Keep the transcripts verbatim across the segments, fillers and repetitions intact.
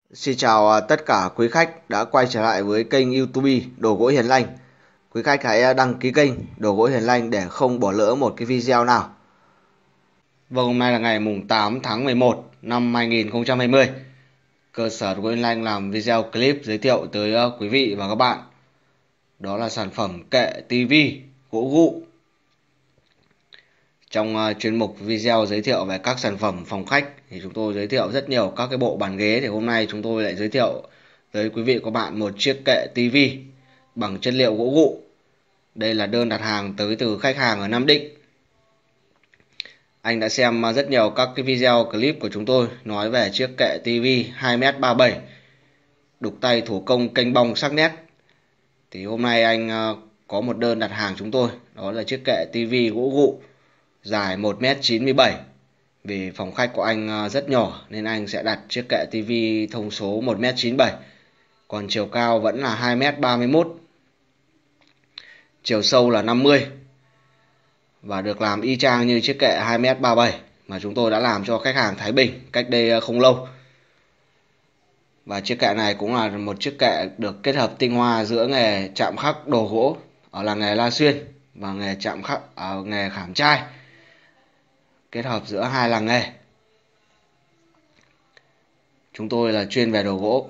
Xin chào à, tất cả quý khách đã quay trở lại với kênh YouTube Đồ Gỗ Hiền Lành. Quý khách hãy à, đăng ký kênh Đồ Gỗ Hiền Lành để không bỏ lỡ một cái video nào. Vâng, hôm nay là ngày mùng tám tháng mười một năm hai nghìn không trăm hai mươi. Cơ sở Đồ Gỗ Hiền Lành làm video clip giới thiệu tới à, quý vị và các bạn. Đó là sản phẩm kệ tivi gỗ gụ. Trong uh, chuyên mục video giới thiệu về các sản phẩm phòng khách thì chúng tôi giới thiệu rất nhiều các cái bộ bàn ghế, thì hôm nay chúng tôi lại giới thiệu tới quý vị và các bạn một chiếc kệ tivi bằng chất liệu gỗ gụ. Đây là đơn đặt hàng tới từ khách hàng ở Nam Định. Anh đã xem rất nhiều các cái video clip của chúng tôi nói về chiếc kệ tivi hai mét ba mươi bảy đục tay thủ công kênh bong sắc nét. Thì hôm nay anh uh, có một đơn đặt hàng chúng tôi, đó là chiếc kệ tivi gỗ gụ dài một mét chín mươi bảy. Vì phòng khách của anh rất nhỏ nên anh sẽ đặt chiếc kệ tivi thông số một mét chín mươi bảy. Còn chiều cao vẫn là hai mét ba mươi mốt. Chiều sâu là năm mươi. Và được làm y chang như chiếc kệ hai mét ba mươi bảy mà chúng tôi đã làm cho khách hàng Thái Bình cách đây không lâu. Và chiếc kệ này cũng là một chiếc kệ được kết hợp tinh hoa giữa nghề chạm khắc đồ gỗ ở làng nghề La Xuyên và nghề chạm khắc ở nghề khảm trai, kết hợp giữa hai làng nghề. Chúng tôi là chuyên về đồ gỗ.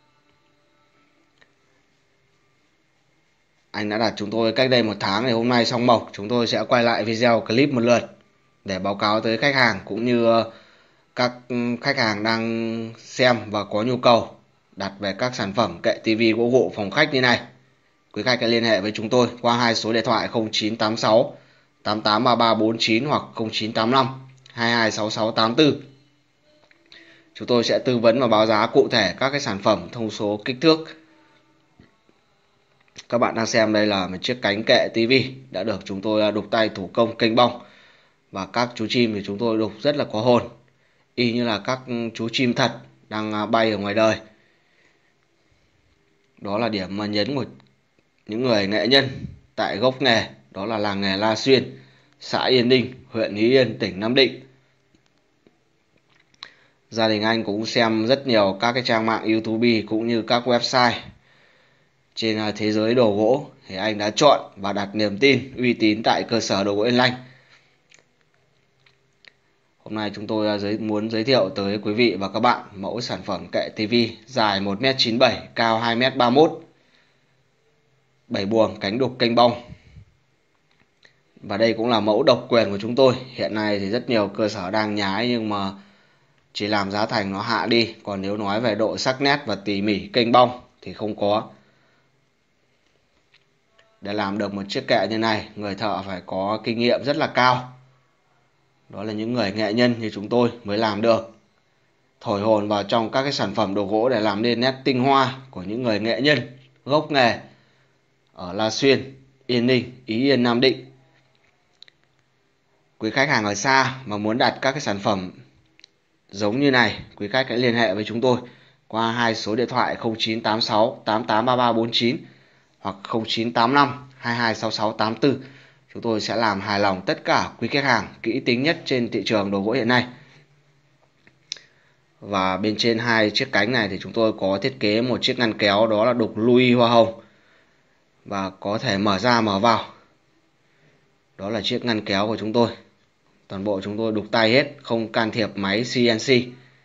Anh đã đặt chúng tôi cách đây một tháng, thì hôm nay xong mộc chúng tôi sẽ quay lại video clip một lượt để báo cáo tới khách hàng cũng như các khách hàng đang xem và có nhu cầu đặt về các sản phẩm kệ tivi gỗ gụ phòng khách như này. Quý khách hãy liên hệ với chúng tôi qua hai số điện thoại không chín tám sáu tám tám ba ba bốn chín hoặc không chín tám năm hai hai sáu sáu tám tư. Chúng tôi sẽ tư vấn và báo giá cụ thể các cái sản phẩm thông số kích thước. Các bạn đang xem đây là một chiếc cánh kệ tivi đã được chúng tôi đục tay thủ công kênh bong, và các chú chim thì chúng tôi đục rất là có hồn, y như là các chú chim thật đang bay ở ngoài đời. Đó là điểm mà nhấn của những người nghệ nhân tại gốc nghề, đó là làng nghề La Xuyên, xã Yên Ninh, huyện Ý Yên, tỉnh Nam Định. Gia đình anh cũng xem rất nhiều các cái trang mạng YouTube cũng như các website trên thế giới đồ gỗ, thì anh đã chọn và đặt niềm tin uy tín tại cơ sở Đồ Gỗ Hiền Lành. Hôm nay chúng tôi muốn giới thiệu tới quý vị và các bạn mẫu sản phẩm kệ tivi dài một mét chín mươi bảy, cao hai mét ba mươi mốt, bảy buồng, cánh đục kênh bong. Và đây cũng là mẫu độc quyền của chúng tôi. Hiện nay thì rất nhiều cơ sở đang nhái nhưng mà chỉ làm giá thành nó hạ đi, còn nếu nói về độ sắc nét và tỉ mỉ kênh bong thì không có. Để làm được một chiếc kệ như này, người thợ phải có kinh nghiệm rất là cao. Đó là những người nghệ nhân như chúng tôi mới làm được. Thổi hồn vào trong các cái sản phẩm đồ gỗ để làm nên nét tinh hoa của những người nghệ nhân gốc nghề ở La Xuyên, Yên Ninh, Ý Yên, Nam Định. Quý khách hàng ở xa mà muốn đặt các cái sản phẩm giống như này, quý khách hãy liên hệ với chúng tôi qua hai số điện thoại không chín tám sáu tám tám ba ba bốn chín hoặc không chín tám năm hai hai sáu sáu tám tư. Chúng tôi sẽ làm hài lòng tất cả quý khách hàng kỹ tính nhất trên thị trường đồ gỗ hiện nay. Và bên trên hai chiếc cánh này thì chúng tôi có thiết kế một chiếc ngăn kéo, đó là đục Louis hoa hồng và có thể mở ra mở vào. Đó là chiếc ngăn kéo của chúng tôi. Toàn bộ chúng tôi đục tay hết, không can thiệp máy xê en xê.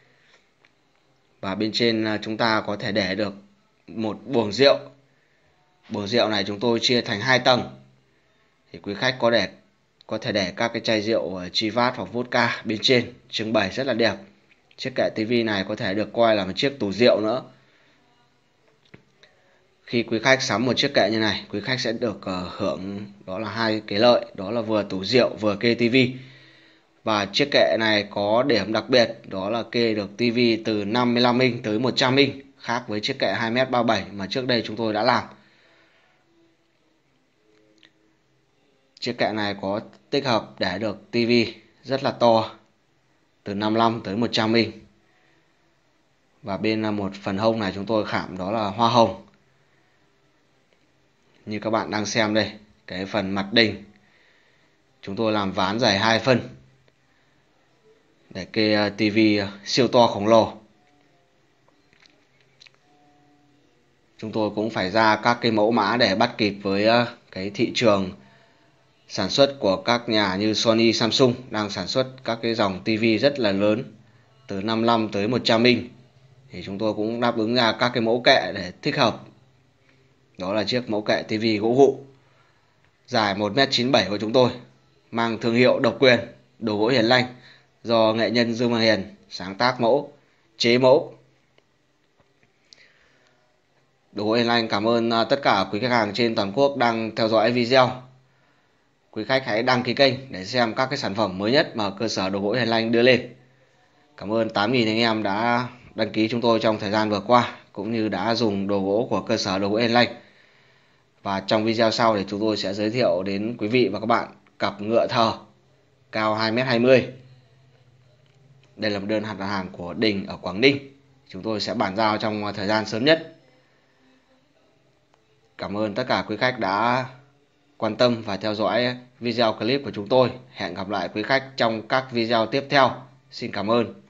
Và bên trên chúng ta có thể để được một buồng rượu. Buồng rượu này chúng tôi chia thành hai tầng. Thì quý khách có để có thể để các cái chai rượu Chivas hoặc vodka bên trên, trưng bày rất là đẹp. Chiếc kệ tivi này có thể được coi là một chiếc tủ rượu nữa. Khi quý khách sắm một chiếc kệ như này, quý khách sẽ được uh, hưởng đó là hai cái lợi, đó là vừa tủ rượu vừa kê tivi. Và chiếc kệ này có điểm đặc biệt, đó là kê được tivi từ năm mươi lăm inch tới một trăm inch, khác với chiếc kệ hai mét ba mươi bảy mà trước đây chúng tôi đã làm. Chiếc kệ này có tích hợp để được tivi rất là to, từ năm mươi lăm tới một trăm inch. Và bên một phần hông này chúng tôi khảm đó là hoa hồng. Như các bạn đang xem đây, cái phần mặt đình chúng tôi làm ván dày hai phân để kê tivi siêu to khổng lồ. chúng tôi cũng phải ra các cái mẫu mã để bắt kịp với cái thị trường sản xuất của các nhà như Sony, Samsung đang sản xuất các cái dòng tivi rất là lớn từ năm mươi lăm tới một trăm inch, thì chúng tôi cũng đáp ứng ra các cái mẫu kệ để thích hợp. Đó là chiếc mẫu kệ tivi gỗ gụ dài một mét chín mươi bảy của chúng tôi, mang thương hiệu độc quyền Đồ Gỗ Hiền Lanh, do nghệ nhân Dương Văn Hiền sáng tác mẫu, chế mẫu. Đồ Gỗ Hiền Lanh cảm ơn tất cả quý khách hàng trên toàn quốc đang theo dõi video. Quý khách hãy đăng ký kênh để xem các cái sản phẩm mới nhất mà cơ sở Đồ Gỗ Hiền Lanh đưa lên. Cảm ơn tám nghìn anh em đã đăng ký chúng tôi trong thời gian vừa qua, cũng như đã dùng đồ gỗ của cơ sở Đồ Gỗ Hiền Lanh. Và trong video sau thì chúng tôi sẽ giới thiệu đến quý vị và các bạn cặp ngựa thờ cao hai mét hai mươi. Đây là một đơn đặt hàng của Đình ở Quảng Ninh. Chúng tôi sẽ bàn giao trong thời gian sớm nhất. Cảm ơn tất cả quý khách đã quan tâm và theo dõi video clip của chúng tôi. Hẹn gặp lại quý khách trong các video tiếp theo. Xin cảm ơn.